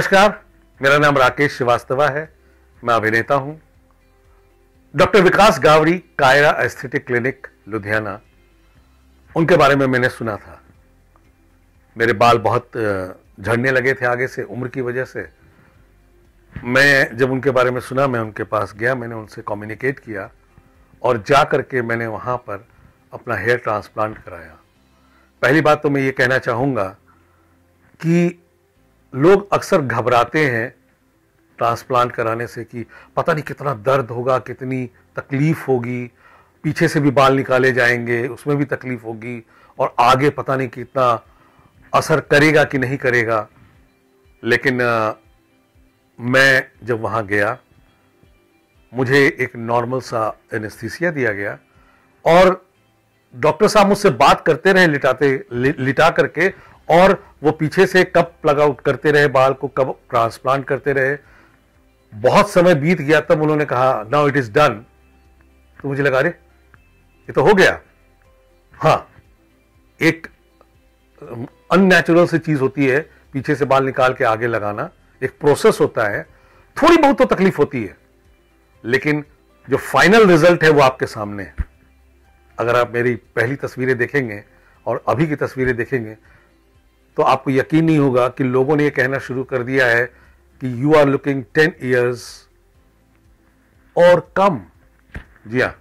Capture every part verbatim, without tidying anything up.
नमस्कार, मेरा नाम राकेश श्रीवास्तवा है। मैं अभिनेता हूं। Doctor Vikas Gawri, Kyra aesthetic clinic, Ludhiana, उनके बारे में मैंने सुना था। मेरे बाल बहुत झड़ने लगे थे आगे से उम्र की वजह से। मैं जब उनके बारे में सुना, मैं उनके पास गया, मैंने उनसे कम्युनिकेट किया और जा करके मैंने वहाँ पर अपना हेयर ट्रांसप्लांट कराया। पहली बात तो मैं ये कहना चाहूँगा कि लोग अक्सर घबराते हैं ट्रांसप्लांट कराने से कि पता नहीं कितना दर्द होगा, कितनी तकलीफ होगी, पीछे से भी बाल निकाले जाएंगे, उसमें भी तकलीफ होगी और आगे पता नहीं कितना असर करेगा कि नहीं करेगा। लेकिन आ, मैं जब वहाँ गया, मुझे एक नॉर्मल सा एनेस्थीसिया दिया गया और डॉक्टर साहब मुझसे बात करते रहे लिटाते लिटा करके, और वो पीछे से कब प्लग आउट करते रहे बाल को, कब ट्रांसप्लांट करते रहे। बहुत समय बीत गया, तब उन्होंने कहा नाउ इट इज डन। तो मुझे लगा अरे ये तो हो गया। हाँ, एक अननेचुरल सी चीज होती है पीछे से बाल निकाल के आगे लगाना, एक प्रोसेस होता है, थोड़ी बहुत तो तकलीफ होती है, लेकिन जो फाइनल रिजल्ट है वो आपके सामने है। अगर आप मेरी पहली तस्वीरें देखेंगे और अभी की तस्वीरें देखेंगे तो आपको यकीन नहीं होगा कि लोगों ने ये कहना शुरू कर दिया है कि you are looking ten years और कम। जी हाँ,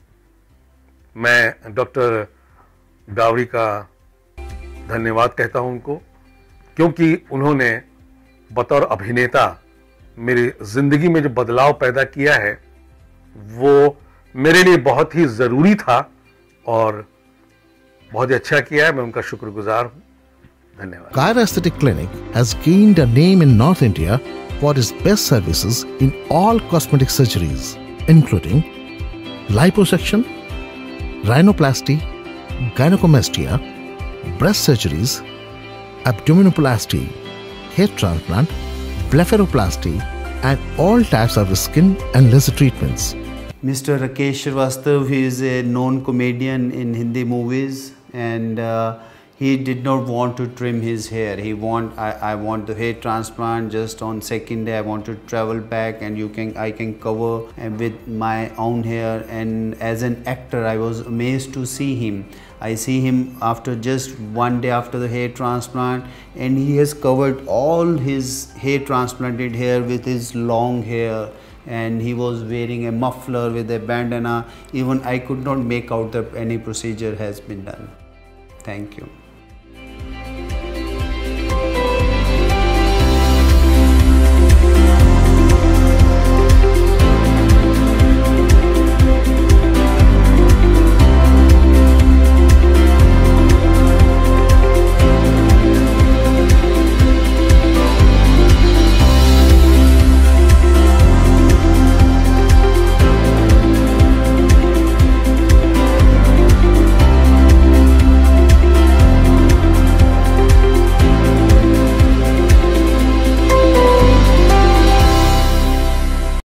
मैं डॉक्टर गावरी का धन्यवाद कहता हूं उनको, क्योंकि उन्होंने बतौर अभिनेता मेरी जिंदगी में जो बदलाव पैदा किया है वो मेरे लिए बहुत ही जरूरी था और बहुत ही अच्छा किया है। मैं उनका शुक्रगुजार हूं। धन्यवाद। Kaira Aesthetic Clinic has gained a name in North India for its best services in all cosmetic surgeries, including liposuction, rhinoplasty, gynecomastia, breast surgeries, abdominoplasty, hair transplant, blepharoplasty, and all types of skin and laser treatments. Mister Rakesh Shrivastava, he is a known comedian in Hindi movies, and uh, he did not want to trim his hair. He want I, I want the hair transplant just on second day. I want to travel back, and you can I can cover with my own hair. And as an actor, I was amazed to see him. I see him after just one day after the hair transplant, and he has covered all his hair transplanted hair with his long hair. And he was wearing a muffler with a bandana. Even I could not make out that any procedure has been done. Thank you.